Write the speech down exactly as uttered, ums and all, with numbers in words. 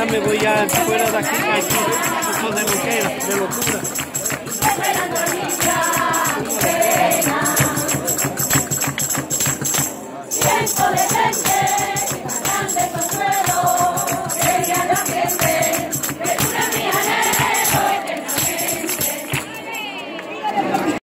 me voy ya fuera de aquí, aquí, esto de loquera, de locura. Tiempo de